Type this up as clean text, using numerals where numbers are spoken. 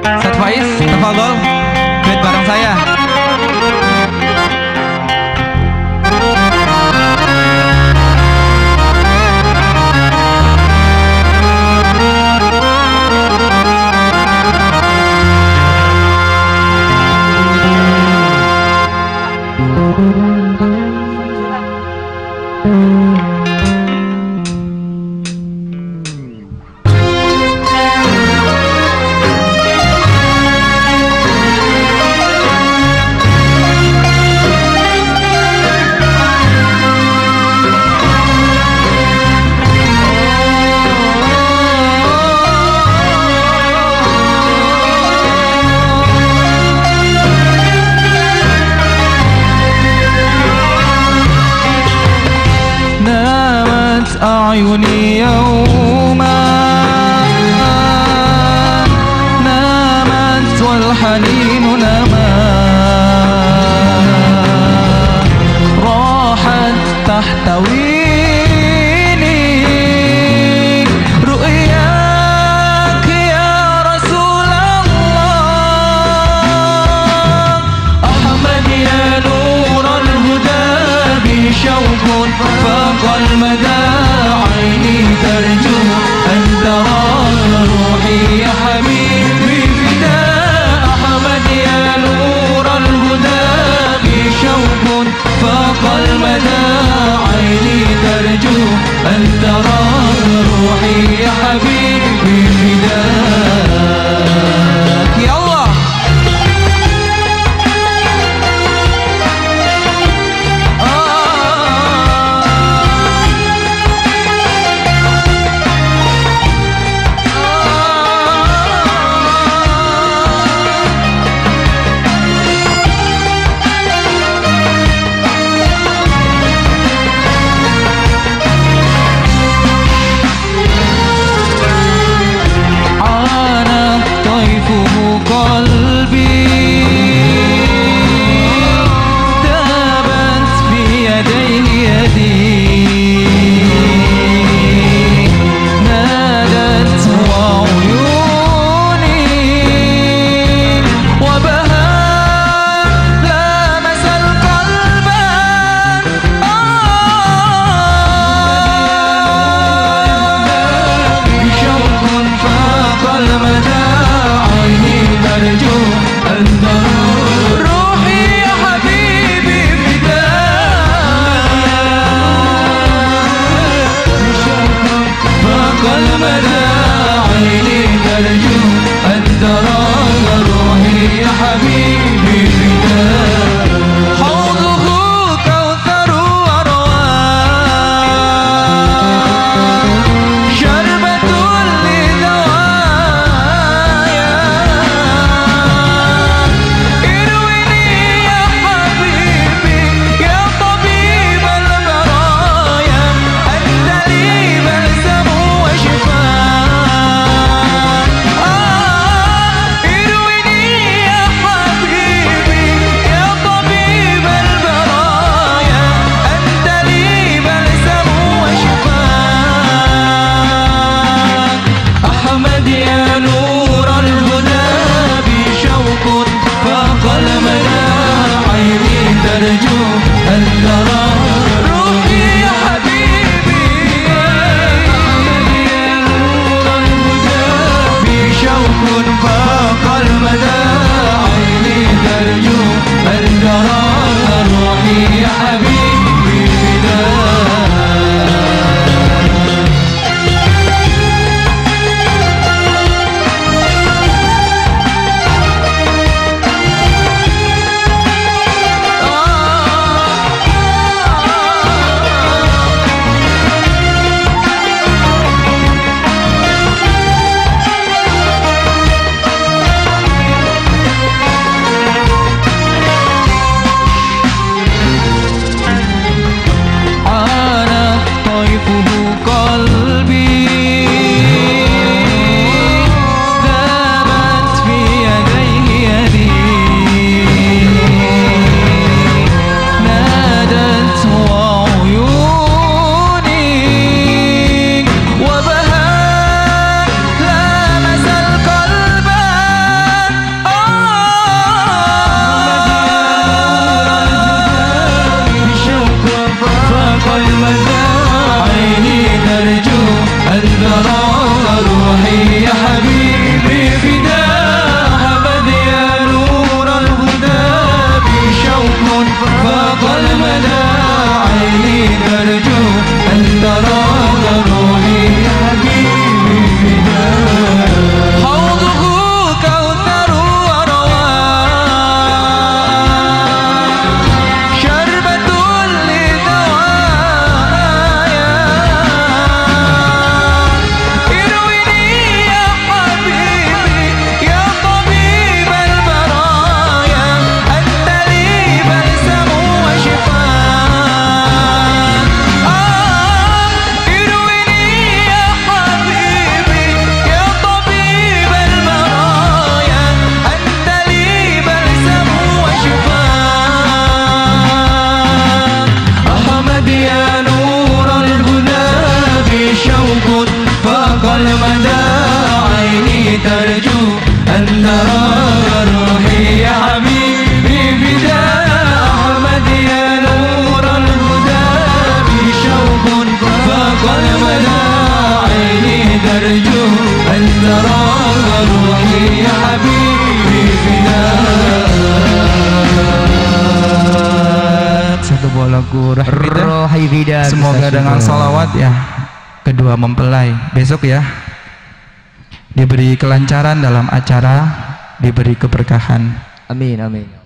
Ustaz Faiz, tafadhol, duet bareng saya. أعيني يوما نامت والحنين نما راحت تحتويني رؤياك يا رسول الله أحمد يا نور الهدى بي شوق فاق المدى عيني ترجو أن تراك روحي يا حبيبي فداء أحمد يا نور الهدى بي شوق فاق المدى عيني ترجو أن تراك روحي يا حبيبي فداك يا الله. المدى عيني ترجو أن ترى روحي يا حبيبي فداك أحمد يا نور الهدى بي شوق فاق المدى عيني ترجو أن ترى روحي يا حبيبي فداك. Satu buah lagu Rohi Fida. Semoga dengan salawat ya kedua mempelai besok ya diberi kelancaran dalam acara, diberi keberkahan. Amin amin.